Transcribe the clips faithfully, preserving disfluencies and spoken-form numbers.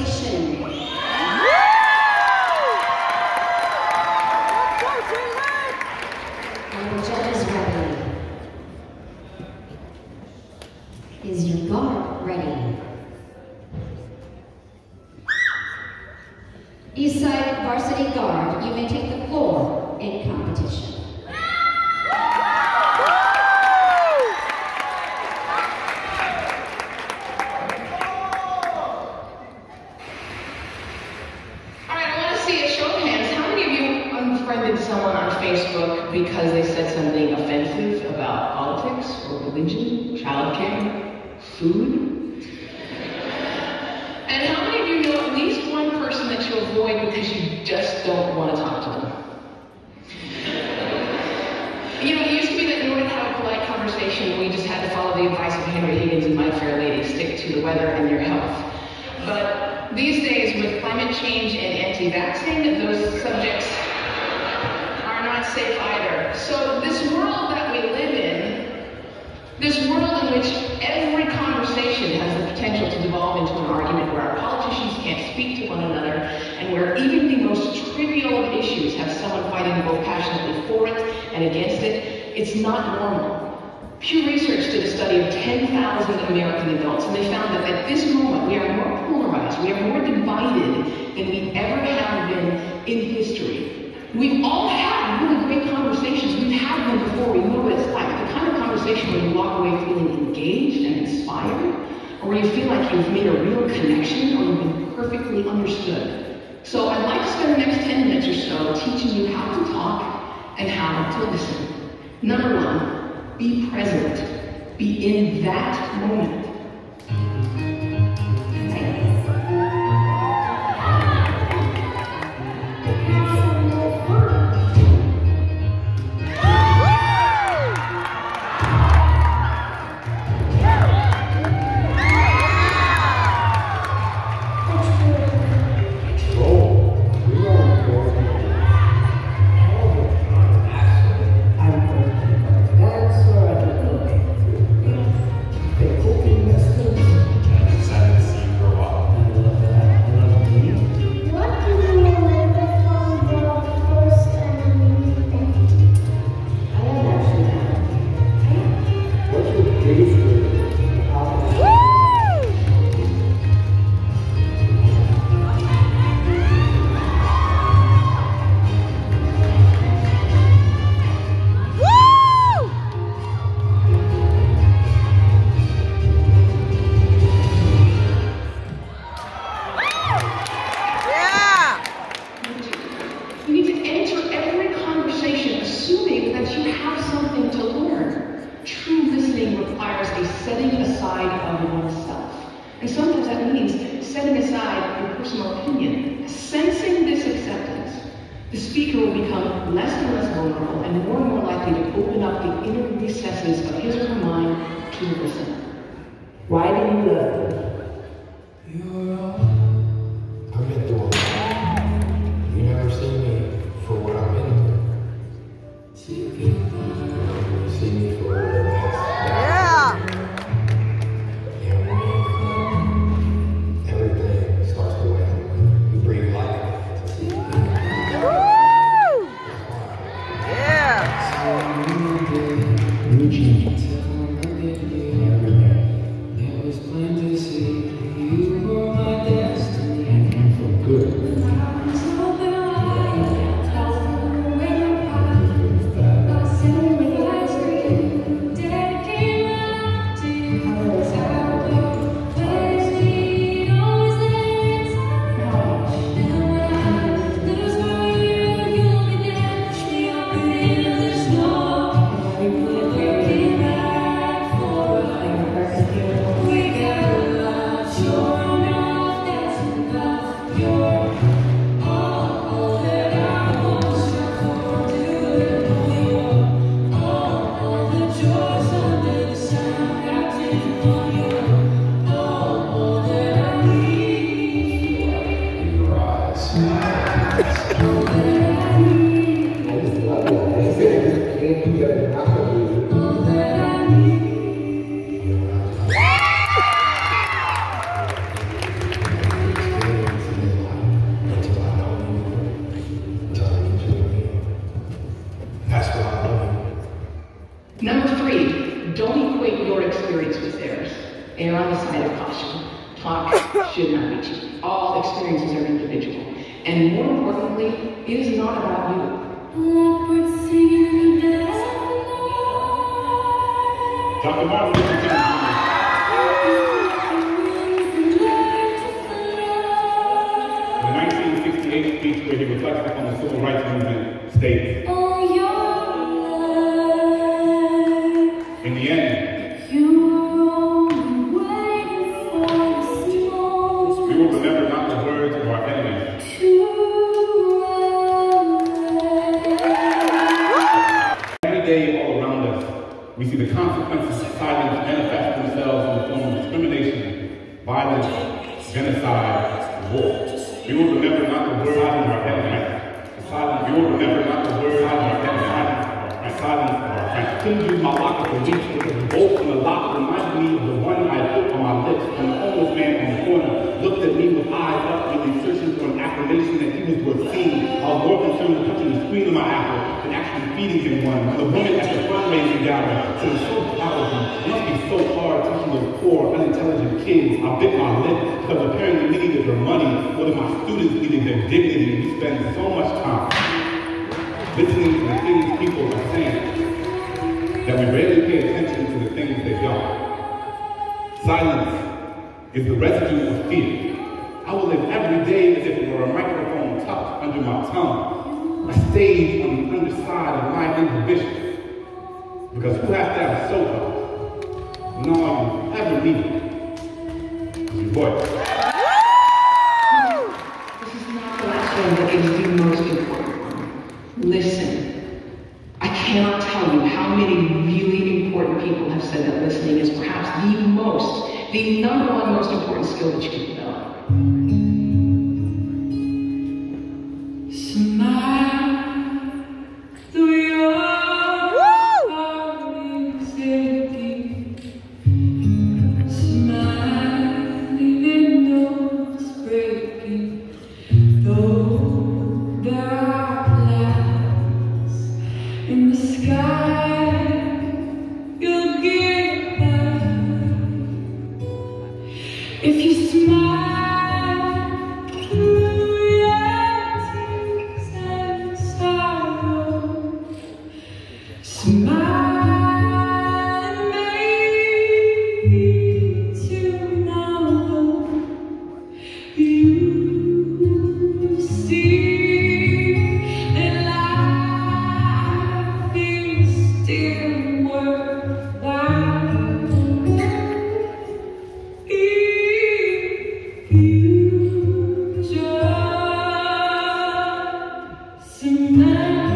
competition. Are the judges ready? Is your guard ready? Eastside Varsity Guard, you may take the floor in competition. Unfriended someone on Facebook because they said something offensive about politics or religion, childcare, food? And how many of you know at least one person that you avoid because you just don't want to talk to them? You know, it used to be that in order to have a polite conversation, we just had to follow the advice of Henry Higgins and My Fair Lady, stick to the weather and your health. But these days, with climate change and anti-vaxxing, those subjects not safe either. So this world that we live in, this world in which every conversation has the potential to devolve into an argument where our politicians can't speak to one another, and where even the most trivial of issues have someone fighting both passionately for it and against it, it's not normal. Pew Research did a study of ten thousand American adults, and they found that at this moment we are more polarized, we are more divided than we ever have been in history. We've all had really great conversations. We've had them before. We know what it's like. The kind of conversation where you walk away feeling engaged and inspired, or where you feel like you've made a real connection, or you've been perfectly understood. So I'd like to spend the next ten minutes or so teaching you how to talk and how to listen. Number one, be present. Be in that moment. All experiences are individual. And more importantly, it is not about you. Doctor Martin Luther King the nineteen sixty-eight speech where he reflects upon the civil rights movement states, in the end, we will remember not the words of our enemies, every day all around us, we see the consequences of silence manifest themselves in the form of discrimination, violence, genocide, and war. We will remember not the words of our enemies. Silence. We will remember not the words of our enemies. The silence of our friends. I couldn't use my locket for weeks because the bolt from the lock reminded me of the one I put on my lips when the homeless man on the corner looked at me with eyes up, really searching for an affirmation that he was worth seeing. I was more concerned with touching the screen of my apple than actually feeding him one. When the woman at the fundraising gathering said, "I'm so proud of you. It must be so hard teaching those poor, unintelligent kids." I bit my lip because apparently we needed their money more than my students needed their dignity. We spend so much time listening to the things people are saying that we rarely pay attention to the things they don't. Silence is the residue of fear. I will live every day as if it were a microphone tucked under my tongue, a stage on the underside of my inhibitions. Because who has to have a sofa when all you ever need is your voice? This is not the last one that is the most important one. Listen. I cannot tell you how many really important people have said that listening is perhaps the most, the number one most important skill that you can develop. Smile through your heart is aching. Smile even though it's breaking. Though there are clouds in the sky, you'll get by. If you smile through your tears and sorrow, smile and maybe tomorrow you see that life is still worthwhile if you just smile.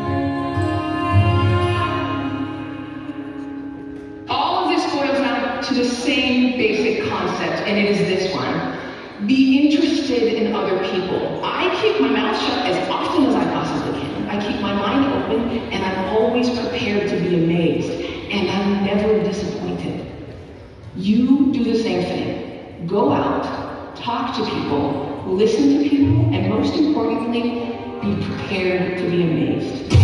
All of this boils down to the same basic concept, and it is this one. Be interested in other people. I keep my mouth shut as often as I possibly can. I keep my mind open, and I'm always prepared to be amazed, and I'm never disappointed. You do the same thing. Go out, talk to people, listen to people, and most importantly, be prepared to be amazed.